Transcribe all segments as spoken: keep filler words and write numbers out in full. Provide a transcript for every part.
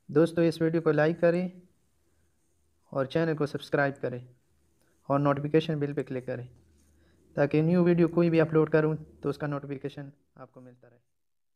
दोस्तों इस वीडियो को लाइक करें और चैनल को सब्सक्राइब करें और नोटिफिकेशन बिल पे क्लिक करें ताकि न्यू वीडियो कोई भी अपलोड करूं तो उसका नोटिफिकेशन आपको मिलता रहे।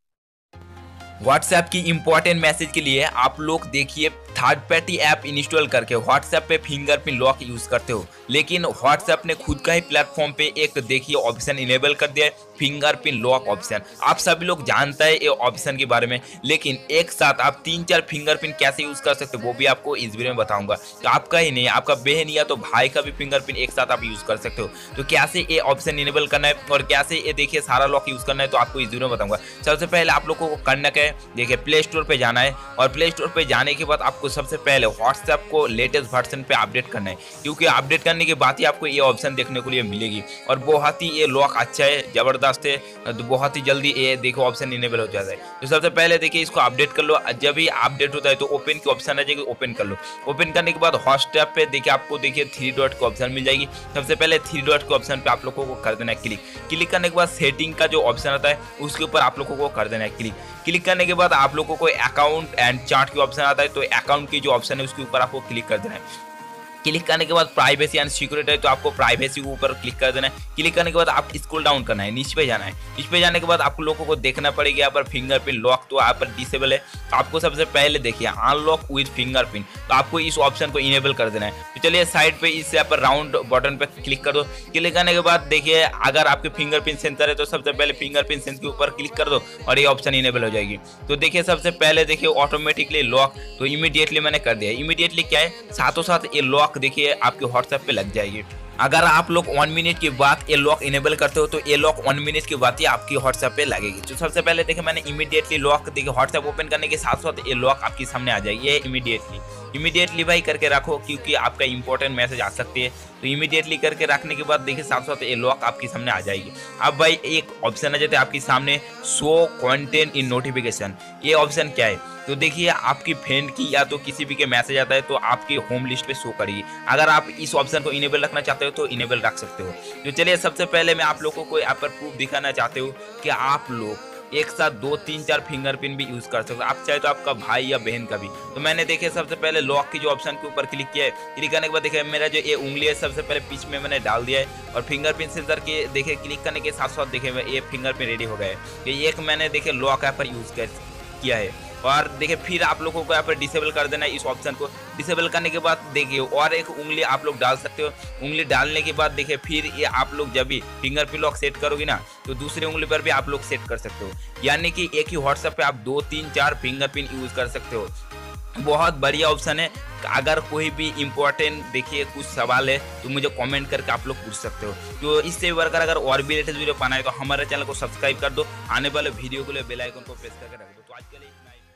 व्हाट्सएप की इंपॉर्टेंट मैसेज के लिए आप लोग देखिए थर्ड पार्टी ऐप इंस्टॉल करके व्हाट्सएप पे फिंगरप्रिंट लॉक यूज करते हो, लेकिन व्हाट्सएप ने खुद का ही प्लेटफॉर्म पे एक देखिए ऑप्शन इनेबल कर दिया है, फिंगरप्रिंट लॉक ऑप्शन। आप सभी लोग जानते हैं ये ऑप्शन के बारे में, लेकिन एक साथ आप तीन चार फिंगरप्रिंट कैसे यूज कर सकते हो वो भी आपको इस वीडियो में बताऊंगा। तो आपका ही नहीं, आपका बहन या तो भाई का भी फिंगरप्रिंट एक साथ आप यूज कर सकते हो। तो कैसे ये ऑप्शन इनेबल करना है और कैसे ये देखिए सारा लॉक यूज करना है तो आपको इस वीडियो में बताऊंगा। सबसे पहले आप लोगों को करना क्या है, देखिए प्ले स्टोर पे जाना है और प्ले स्टोर पे जाने के बाद आपको सबसे पहले व्हाट्सएप को लेटेस्ट वर्जन पे अपडेट करना है, क्योंकि अपडेट करने के बाद ही आपको ये ऑप्शन देखने को लिए मिलेगी और बहुत ही ये लॉक अच्छा है, जबरदस्त है। तो बहुत ही जल्दी ये देखो ऑप्शन इनेबल हो जाता है। तो सबसे पहले देखिए इसको अपडेट कर लो। जब भी अपडेट होता है तो ओपन की ऑप्शन आ जाएगी, ओपन कर लो। ओपन करने के बाद व्हाट्सएप पे देखिए आपको देखिए थ्री डॉट की ऑप्शन मिल जाएगी। सबसे पहले थ्री डॉट के ऑप्शन पे आप लोगों को कर देना है क्लिक। क्लिक करने के बाद सेटिंग का जो ऑप्शन आता है उसके ऊपर आप लोगों को कर देना है क्लिक। क्लिक करने के बाद आप लोगों को अकाउंट एंड चार्ट की ऑप्शन आता है, तो अकाउंट की जो ऑप्शन है उसके ऊपर आपको क्लिक कर देना है। क्लिक करने के बाद प्राइवेसी एंड सिक्योरिटी है तो आपको प्राइवेसी के ऊपर क्लिक कर देना है। क्लिक करने के बाद आप स्क्रॉल डाउन करना है, नीचे पे जाना है। नीचे पे जाने के बाद आप लोगों को देखना पड़ेगा यहाँ पर फिंगरप्रिंट लॉक, तो यहाँ पर डिसेबल है। तो आपको सबसे पहले देखिए अनलॉक विद फिंगरप्रिंट, तो आपको इस ऑप्शन को इनेबल कर देना है। तो चलिए साइड पे इस यहाँ पर राउंड बटन पे क्लिक कर दो। क्लिक करने के बाद देखिए अगर आपके फिंगरप्रिंट सेंसर है तो सबसे पहले फिंगरप्रिंट सेंसर के ऊपर क्लिक कर दो और ये ऑप्शन इनेबल हो जाएगी। तो देखिए सबसे पहले देखिए ऑटोमेटिकली लॉक, तो इमीडिएटली मैंने कर दिया। इमीडिएटली क्या है, साथों साथ ये लॉक देखिए आपके व्हाट्सएप पे लग जाएगी। अगर आप लोग वन मिनट के बाद ये लॉक इनेबल करते हो तो ये लॉक वन मिनट के बाद ही आपकी व्हाट्सएप पे लगेगी। तो सबसे पहले देखिए मैंने इमीडिएटली लॉक देखिए व्हाट्सएप ओपन करने के साथ साथ ये लॉक आपके सामने आ जाएगी। ये इमीडिएटली इमीडिएटली भाई करके रखो, क्योंकि आपका इंपॉर्टेंट मैसेज आ सकती है। तो इमीडिएटली करके रखने के बाद देखिए साथ साथ ये लॉक आपके सामने आ जाएगी। अब भाई एक ऑप्शन आ जाता है आपके सामने, शो कंटेंट इन नोटिफिकेशन। ये ऑप्शन क्या है, तो देखिए आपकी फ्रेंड की या तो किसी भी के मैसेज आता है तो आपकी होम लिस्ट पे शो करेगी। अगर आप इस ऑप्शन को इनेबल रखना चाहते हो तो इनेबल रख सकते हो। तो चलिए सबसे पहले मैं आप लोगों को यहाँ पर प्रूफ दिखाना चाहते हो कि आप लोग एक साथ दो तीन चार फिंगरप्रिंट भी यूज कर सकते हो। आप चाहे तो आपका भाई या बहन का भी। तो मैंने देखे सबसे पहले लॉक की जो ऑप्शन के ऊपर क्लिक किया है। क्लिक करने के बाद देखिए मेरा जो ये उंगली है सबसे पहले बीच में मैंने डाल दिया है और फिंगरप्रिंट सेंसर के देखिए क्लिक करने के साथ साथ देखिए ये फिंगरप्रिंट रेडी हो गया है। ये एक मैंने देखिए लॉक यहाँ पर यूज कर किया है। और देखिए फिर आप लोगों को यहाँ पर डिसेबल कर देना है इस ऑप्शन को। डिसेबल करने के बाद देखिए और एक उंगली आप लोग डाल सकते हो। उंगली डालने के बाद देखिए फिर ये आप लोग जब भी फिंगरप्रिंट लॉक सेट करोगे ना तो दूसरी उंगली पर भी आप लोग सेट कर सकते हो, यानी कि एक ही व्हाट्सएप पे आप दो तीन चार फिंगरप्रिंट यूज कर सकते हो। बहुत बढ़िया ऑप्शन है। अगर कोई भी इंपॉर्टेंट देखिए कुछ सवाल है तो मुझे कमेंट करके आप लोग पूछ सकते हो। तो इससे बढ़कर अगर और भी लेटेस्ट वीडियो पाना है तो हमारे चैनल को सब्सक्राइब कर दो, आने वाले वीडियो के लिए बेल आइकन को प्रेस करके रख दो। तो आज के लिए इतना ही।